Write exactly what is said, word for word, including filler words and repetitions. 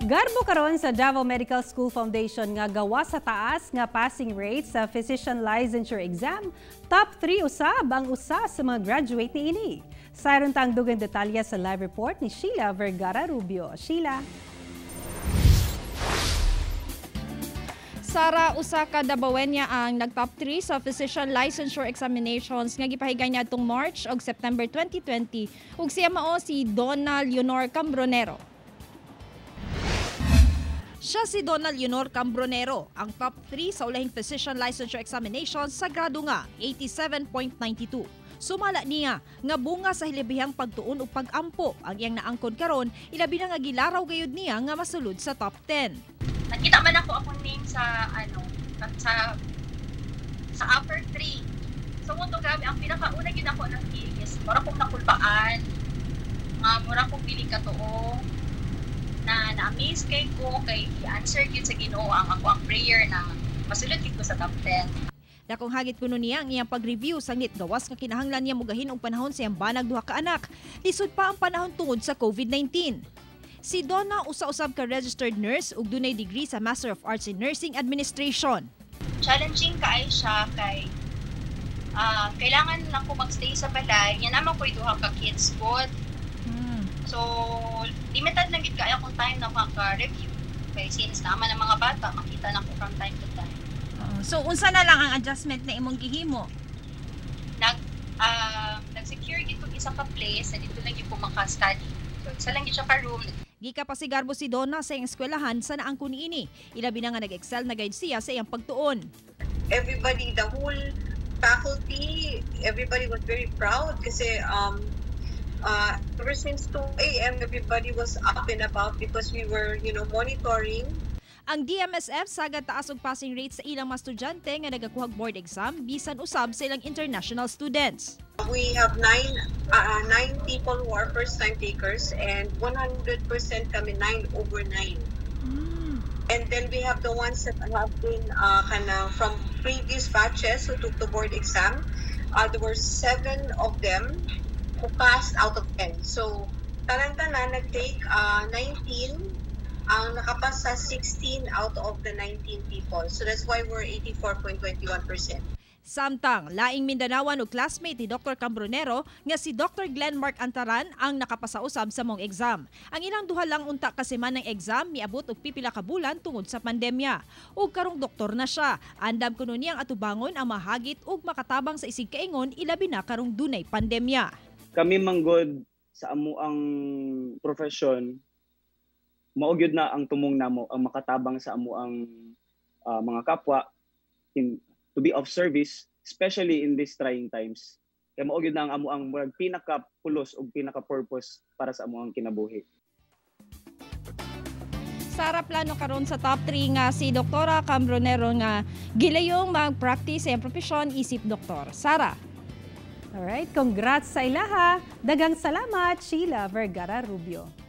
Garbo karon sa Davao Medical School Foundation nga gawa sa taas nga passing rate sa Physician Licensure Exam. Top three usab ang usa sa mga graduate niini. Sayron tang dugang detalya sa live report ni Sheila Vergara Rubio. Sheila. Sara, usa ka Dabawenya ang nag-top three sa Physician Licensure Examinations nga gipahigay niya atong March o September twenty twenty ug siya mao si Donna Leonor Cambronero. Siya si Donna Leonor Cambronero, ang top three sa ulahing Physician Licensure Examinations sa grado nga eighty-seven point nine two. Sumala niya nga bunga sa hilabihang pagtuon o pag-ampo ang iyang naangkon karon, ilabi na nga gilaraw gayud niya nga masulod sa top ten. Nakita man ako akong name sa ano sa sa upper three. So mo to grabe ang pinakauna gid ako nang is mura kong nakulbaan. Nga mura kong pili ka tuo na na-amaze kay ko kay i-answer gyud sa Ginoo ang ako ang prayer na masulod gid ko sa top ten. Dakong hagit kuno niya ang iyang pag-review sa ngit gawas nga kinahanglan niya mugahin og panahon sa iyang banag duha ka anak. Lisod pa ang panahon tungod sa COVID nineteen. Si Donna usa-usab ka registered nurse ug dunay degree sa Master of Arts in Nursing Administration. Challenging kaay siya kay uh, kailangan lang ko magstay sa balay. Yan naman ko duha ka kids pod. Hmm. So limited lang gid kaayo akong time na maka-review. Kay since naman ang mga bata makita na ko from time to time. Uh, so unsa na lang ang adjustment na imong gihimo? Nag uh, nag-secure gid ko isa ka place na dito lang gid ko maka-study. So isa lang gid siya ka room. Gika pa si Garbo si Donna sa iyang eskwelahan sa naangkon niini. Ilabi na nga nag-excel na guide siya sa iyang pagtuon. Everybody, the whole faculty, everybody was very proud kasi um, uh, ever since two A M everybody was up and about because we were, you know, monitoring. Ang D M S F sagad taas og passing rate sa ilang mga estudyante nga nagakuhag board exam bisan usab sa ilang international students. We have nine uh, nine people who are first-time takers and one hundred percent kami nine over nine. Mm. And then we have the ones that have been uh, kana from previous batches who took the board exam. Uh, there were seven of them who passed out of ten. So tanan-tanan nag-take uh, nineteen, ang nakapas sa sixteen out of the nineteen people. So that's why we're eighty-four point two one percent. Samtang laing Mindanawan ug classmate ni Doctor Cambronero nga si Doctor Glenn Mark Antaran ang nakapasausab sa mong exam. Ang ilang duha lang unta ka semana ng exam miabot og pipila ka bulan tungod sa pandemya. Ug karong doktor na siya, andam kuno niyang atubangon ang mahagit ug makatabang sa isig kaingon ilabi na karong dunay pandemya. Kami manggod sa amo ang profession, mao gyud na ang tumong namo ang makatabang sa amo ang uh, mga kapwa in to be of service, especially in these trying times. Kaya mao gyud na ang amo ang murag pinaka-pulos ug pinaka-purpose para sa amo ang kinabuhi. Sara, plano karon sa top three nga si Doktora Cambronero nga gilayong mag-practice sa iyang profesyon isip doktor. Sara. Alright, congrats sa ilaha. Dagang salamat, Sheila Vergara Rubio.